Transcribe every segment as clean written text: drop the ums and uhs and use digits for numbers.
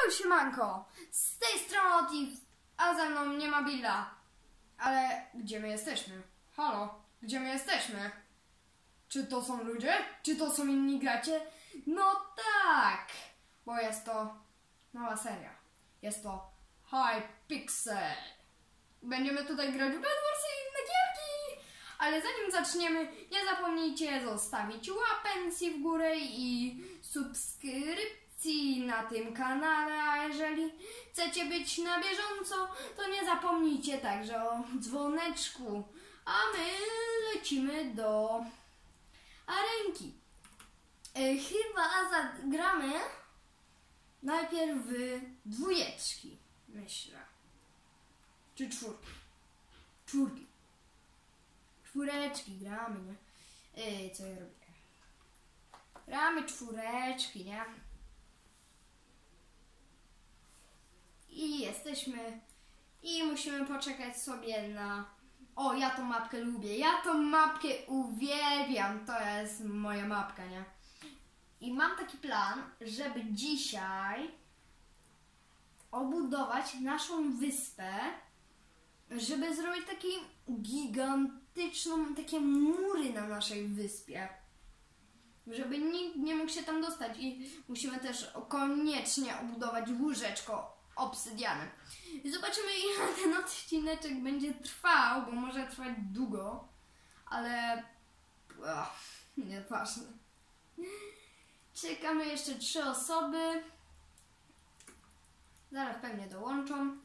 Siemanko, z tej strony Otif, a ze mną nie ma Billa. Ale gdzie my jesteśmy? Halo, gdzie my jesteśmy? Czy to są ludzie? Czy to są inni gracze? No tak, bo jest to nowa seria. Jest to Hypixel. Będziemy tutaj grać w Bedwarsy i inne gierki. Ale zanim zaczniemy, nie zapomnijcie zostawić łapenki w górę i subskrypcji na tym kanale, a jeżeli chcecie być na bieżąco, to nie zapomnijcie także o dzwoneczku. A my lecimy do arenki. Chyba zagramy najpierw w dwójeczki, myślę. Czy czwórki? Czwórki. Czwóreczki gramy, nie? Co ja robię? Gramy czwóreczki, nie? I jesteśmy... I musimy poczekać sobie na... O, ja tą mapkę lubię. Ja tą mapkę uwielbiam. To jest moja mapka, nie? I mam taki plan, żeby dzisiaj obudować naszą wyspę, żeby zrobić taki gigantyczną, takie mury na naszej wyspie, żeby nikt nie mógł się tam dostać. I musimy też koniecznie obudować łóżeczko obsydianem. I zobaczymy, ile ten odcineczek będzie trwał, bo może trwać długo, ale nieważne. Czekamy jeszcze 3 osoby. Zaraz pewnie dołączą.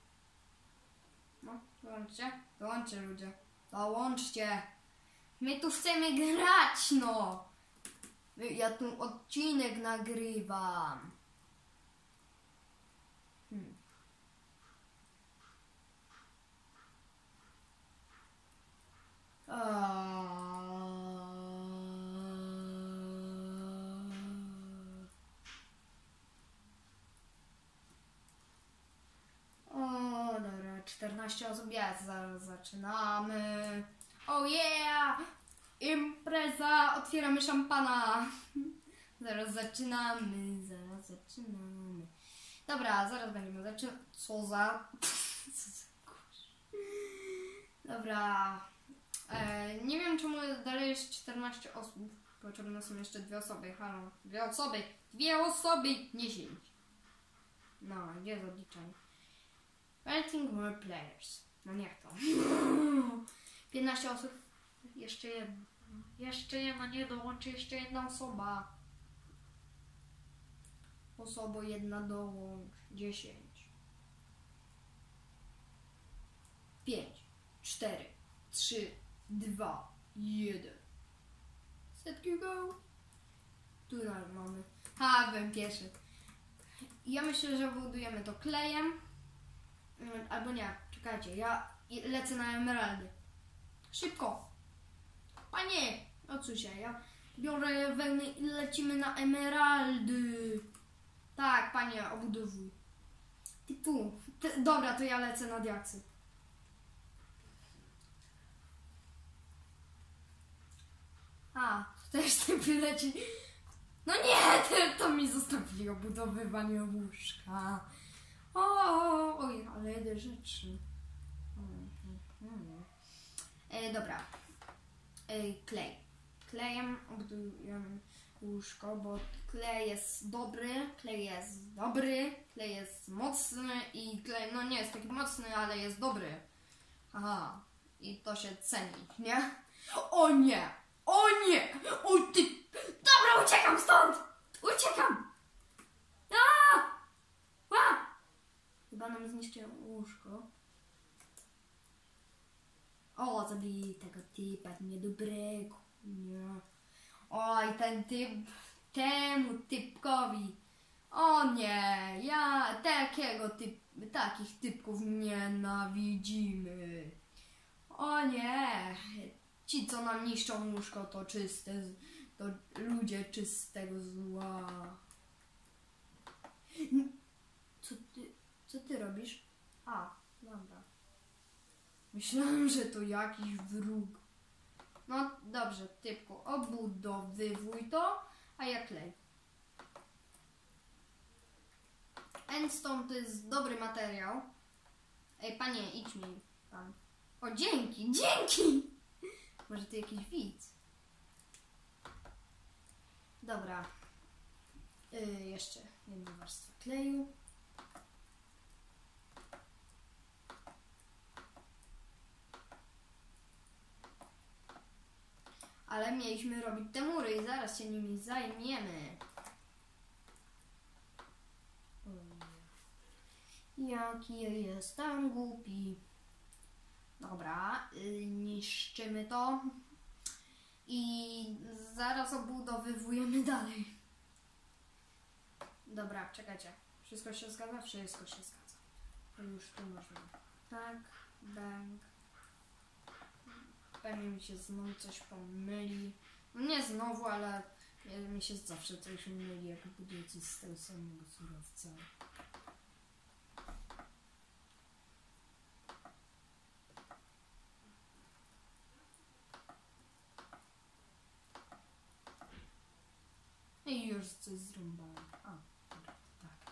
No, dołączcie. Dołączcie, ludzie. Dołączcie. My tu chcemy grać, no. Ja tu odcinek nagrywam. Dobra, 14 osób jest, zaraz zaczynamy. Oh yeah! Impreza! Otwieramy szampana! Zaraz zaczynamy, Dobra, zaraz będziemy zaczynać. Co za kurz. Dobra. Nie wiem, czemu dalej jest 14 osób. Potrzebne są jeszcze 2 osoby. Halo, 2 osoby! 2 osoby! Nie 10. No, gdzie jest odliczanie? Writing more players. No niech to. 15 osób. Jeszcze jedna. Jeszcze jedna, nie dołączy jeszcze jedna osoba. Osoba jedna dołącz. 10. 5, 4, 3, 2, 1. Set go. Tu mamy. Byłem pierwszy. Ja myślę, że budujemy to klejem. Albo nie, czekajcie, ja lecę na emeraldy. Szybko! Panie! Odsuń się, ja biorę wełnę i lecimy na emeraldy. Tak, panie, obudowuj. Typu. Dobra, to ja lecę na diaksy. Też typ leci. No nie, to mi zostawili obudowywanie łóżka. Oj, ale jedę rzeczy. Dobra. Klej. Klejem obudujemy łóżko, bo klej jest dobry, klej jest mocny i klej, no nie jest taki mocny, ale jest dobry. I to się ceni, nie? O nie! O nie! O ty! Dobra, uciekam stąd! Uciekam! Chyba nam zniszczyło łóżko. Zabili tego typa niedobrego. Nie. Oj, ten typ, temu typkowi. O nie, takich typków nienawidzimy. O nie, ci co nam niszczą łóżko to ludzie czystego zła. Co ty robisz? Dobra. Myślałem, że to jakiś wróg. No dobrze, typku, obudowywuj to, a ja klej. sandstone to jest dobry materiał. Ej, panie, idź mi pan. O, dzięki, dzięki! Może to jakiś widz. Dobra. Jeszcze jedna warstwa kleju. Ale mieliśmy robić te mury i zaraz się nimi zajmiemy. Jaki jestem głupi. Dobra, niszczymy to. I zaraz obudowywujemy dalej. Dobra, czekajcie. Wszystko się zgadza? Wszystko się zgadza. To już tu można. Tak, bang. Pewnie mi się znowu coś pomyli. No nie znowu, ale mi się zawsze coś myli, jak buduję coś z tego samego surowca. I już coś zrąbałem. A, dobra, tak.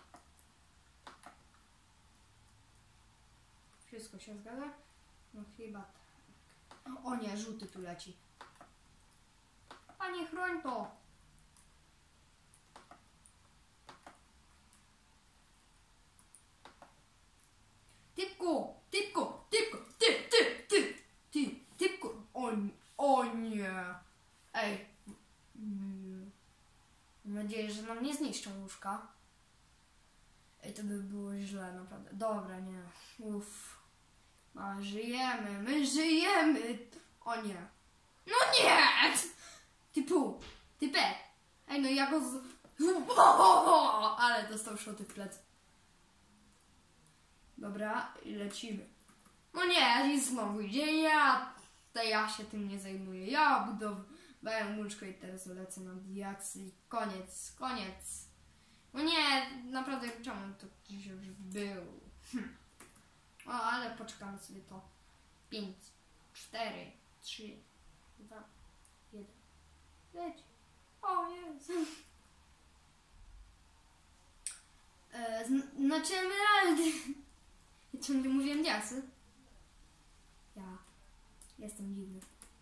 Wszystko się zgadza? No chyba tak. O nie, żółty tu leci. Panie, chroń to! Typku! Typku! Typku! Typku! O nie! Ej! Mam nadzieję, że nam nie zniszczą łóżka. Ej, to by było źle, naprawdę. Dobra, nie. Uff. A, żyjemy, my żyjemy! O nie. No nie! Typu! Typek! Ej, no ja go ale dostał szoty w plec. Dobra, i lecimy. No nie, i znowu idzie. Ja się tym nie zajmuję. Ja budowałem łóżko i teraz lecę na diaksy i koniec, koniec. No nie, naprawdę czemu to gdzieś już był? O, ale poczekamy sobie to. 5, 4, 3, 2, 1. Leć. O Jezu. Znaczy emeraldy. Ja ciągle mówiłem diaksy. Ja jestem dziwny.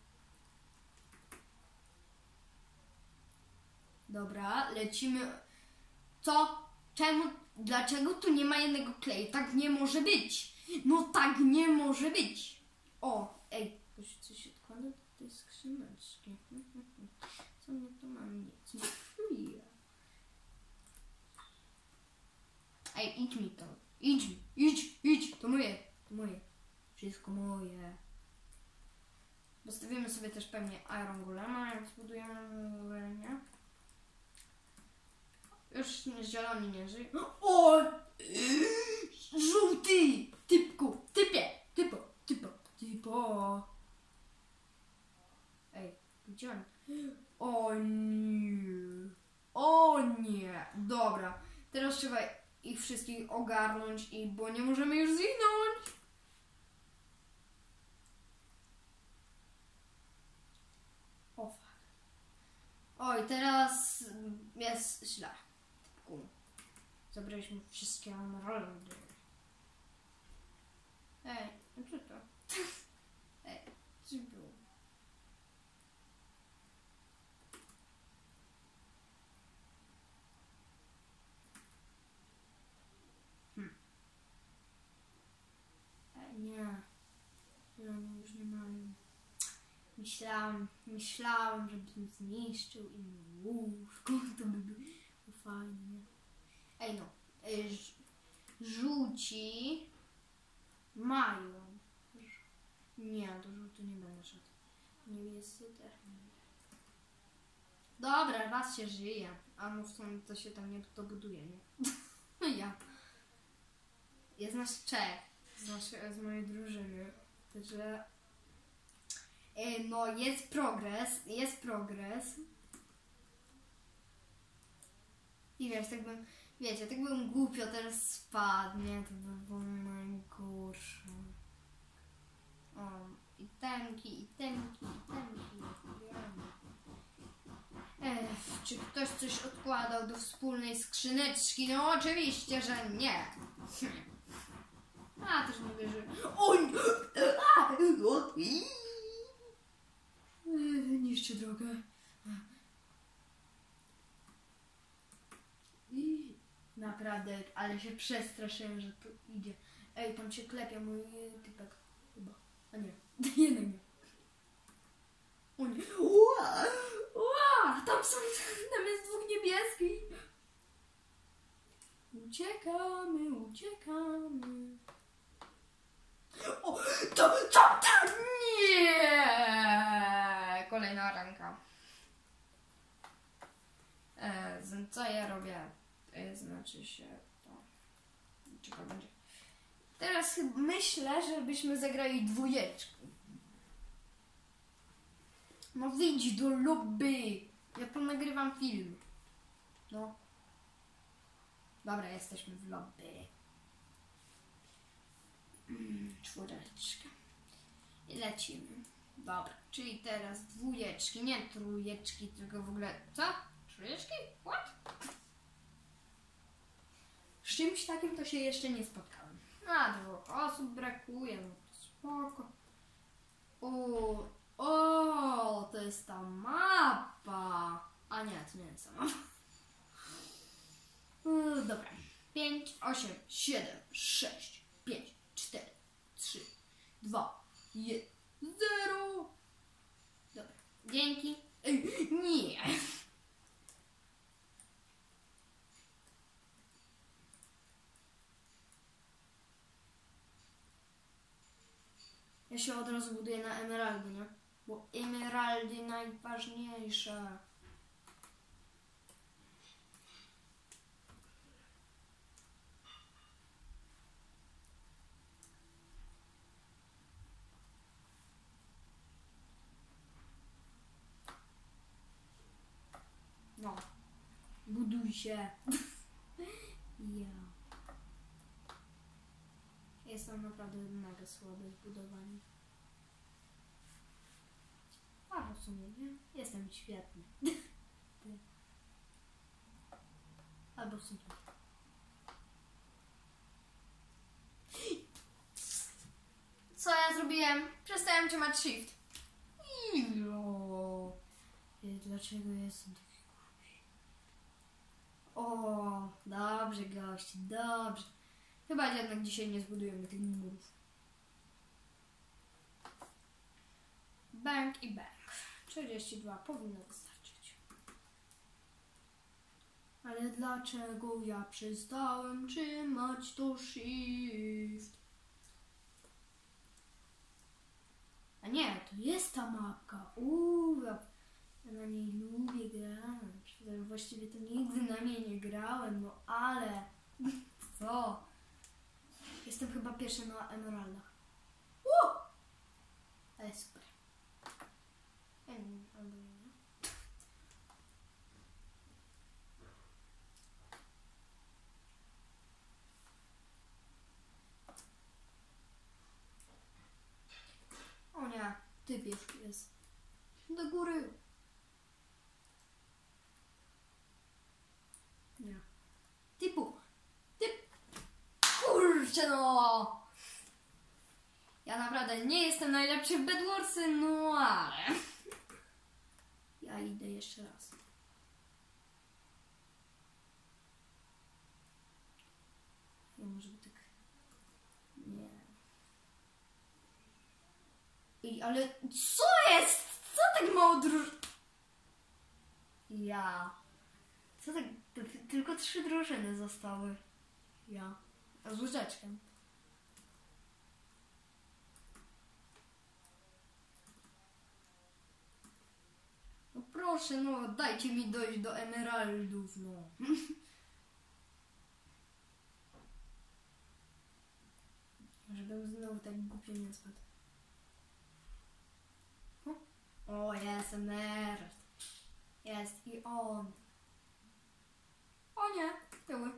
Dobra, lecimy. Co? Czemu? Dlaczego tu nie ma jednego kleju? Tak nie może być. No tak nie może być. O, ej, coś odkłada do tej skrzyneczki. Co my tu mam? Nic. Ej, idź mi to. Idź. To moje. Wszystko moje. Dostawimy sobie też pewnie Iron Golema, jak zbudujemy, nie? Już zieloni nie żyją. O! Żółty! Typku! Typo! Ej, gdzie on? O nie! Dobra, teraz trzeba ich wszystkich ogarnąć, bo nie możemy już zginąć. O fuck. Oj, teraz jest źle. Zabraliśmy wszystkie emeraldy. Ej, co to? Ej, co było? Ej, nie. One już nie mają. Myślałam, żebym zniszczył im łóżko. To by było fajnie. Ej no, żółci mają. Nie, do żółty nie będę szedł. Niebiescy też nie. Dobra, raz się żyje. A no w sumie to się tam nie dobuduje, nie? No ja. Jest nas 3 z mojej drużyny. Także no jest progres. I wiesz, tak bym głupio teraz spadł, nie? To by było najgorsze. O, i temki. Czy ktoś coś odkładał do wspólnej skrzyneczki? No oczywiście, że nie. A, też nie wierzę. Oj! Niszczy drogę. Naprawdę, ale się przestraszyłem, że tu idzie. Ej, tam się klepia mój typek. Chyba. A nie. Jednak nie. O nie. Ua! Ua! Tam jest dwóch niebieskich. Uciekamy. O! To! Nie! Kolejna ręka. Co ja robię? Znaczy się to. Czego będzie? Teraz myślę, żebyśmy zagrali dwójeczkę. No wyjdź do lobby. Ja tu nagrywam film. No. Dobra, jesteśmy w lobby. Czwóreczka. I lecimy. Dobra, czyli teraz dwójeczki, nie trójeczki, tylko w ogóle... Co? Trójeczki? What? Z czymś takim to się jeszcze nie spotkałem. A, dwóch osób brakuje, no to spoko. O, to jest ta mapa. A nie, to nie jest ta mapa. Dobra. 5, 8, 7, 6, 5, 4, 3, 2, 1, 0. Dobra. Dzięki. Nie. Ja się od razu buduję na emeraldy, nie? Bo emeraldy najważniejsze. No. Buduj się. Ja. Jestem naprawdę mega słaby w budowaniu. A w sumie nie. Jestem świetny. Albo w sumie. Co ja zrobiłem? Przestałem trzymać shift. Dlaczego jestem taki głupi? O, dobrze gości, dobrze. Chyba jednak dzisiaj nie zbudujemy tych murów. Bank i bank. 42 powinno wystarczyć. Ale dlaczego ja przestałem trzymać to shift? A nie, to jest ta mapka. Ja na niej lubię grać. Właściwie to nigdy na niej nie grałem, no ale... Co? Jestem chyba pierwszy na emeraldach. Ale super. Albo nie. O nie, typ jeszcze jest. Do góry. Nie. Typ. Kurczę no. Ja naprawdę nie jestem najlepszy w Bedwarsy, no ale... Ja idę jeszcze raz. Ja może by tak... Nie. Ej, ale co jest? Co tak mało Ja. Co tak... Tylko 3 drużyny zostały. Ja. A z łyżeczkiem. No proszę, no dajcie mi dojść do emeraldów, no. Żebym znowu tak głupio nie spadł. O, jest emerald. Jest i on. O nie, tyły.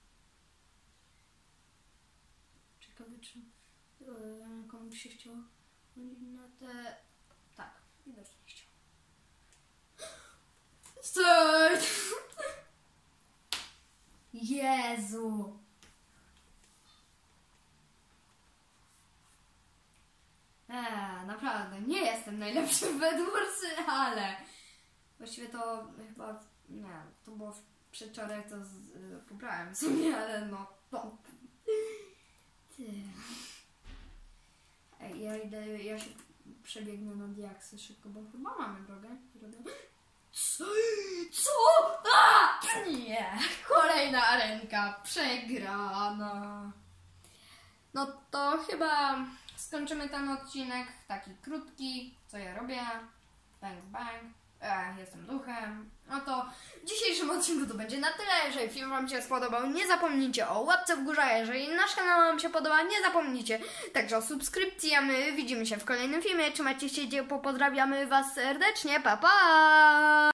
Ciekawe, czy komuś się chciało Na te... Tak, widocznie chciał. Stój! Jezu! Naprawdę, nie jestem najlepszy w Bedwarsy, ale... Właściwie to chyba... Nie, to było przedwczoraj, to pobrałem sobie, ale no... To... Ty... Ej, ja się przebiegnę na diaksy szybko, bo chyba mamy drogę. Co? A! Nie! Kolejna arenka przegrana. No to chyba skończymy ten odcinek, taki krótki, co ja robię. Bang, bang. Jestem duchem. No to w dzisiejszym odcinku to będzie na tyle. Jeżeli film wam się spodobał, nie zapomnijcie o łapce w górze. A jeżeli nasz kanał wam się podoba, nie zapomnijcie także o subskrypcji. A my widzimy się w kolejnym filmie. Trzymajcie się ciepło, pozdrawiamy was serdecznie. Pa, pa!